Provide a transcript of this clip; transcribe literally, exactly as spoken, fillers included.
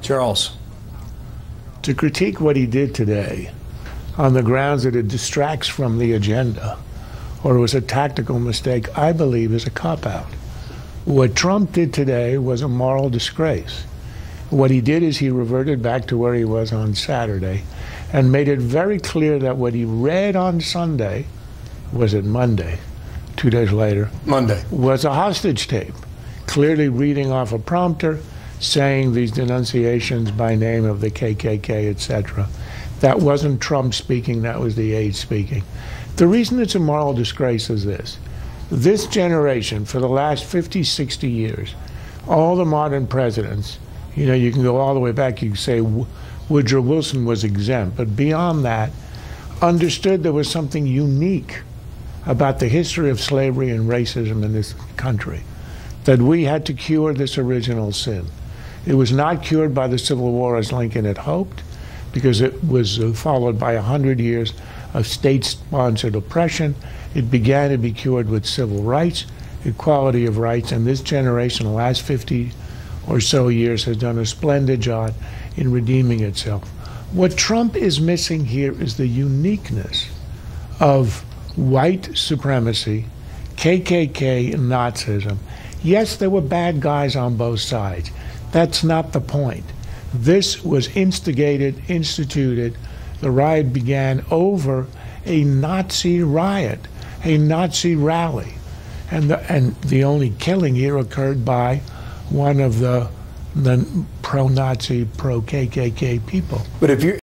Charles. To critique what he did today on the grounds that it distracts from the agenda or it was a tactical mistake, I believe is a cop-out. What Trump did today was a moral disgrace. What he did is he reverted back to where he was on Saturday and made it very clear that what he read on Sunday, was it Monday, two days later? Monday. Was a hostage tape, clearly reading off a prompter, saying these denunciations by name of the K K K, et cetera. That wasn't Trump speaking, that was the aide speaking. The reason it's a moral disgrace is this. This generation, for the last fifty, sixty years, all the modern presidents, you know, you can go all the way back, you can say Woodrow Wilson was exempt, but beyond that, understood there was something unique about the history of slavery and racism in this country, that we had to cure this original sin. It was not cured by the Civil War as Lincoln had hoped, because it was uh, followed by a hundred years of state-sponsored oppression. It began to be cured with civil rights, equality of rights, and this generation, the last fifty or so years, has done a splendid job in redeeming itself. What Trump is missing here is the uniqueness of white supremacy, K K K, and Nazism. Yes, there were bad guys on both sides. That's not the point. This was instigated, instituted. The riot began over a Nazi riot, a Nazi rally. And the, and the only killing here occurred by one of the, the pro-Nazi, pro-K K K people. But if you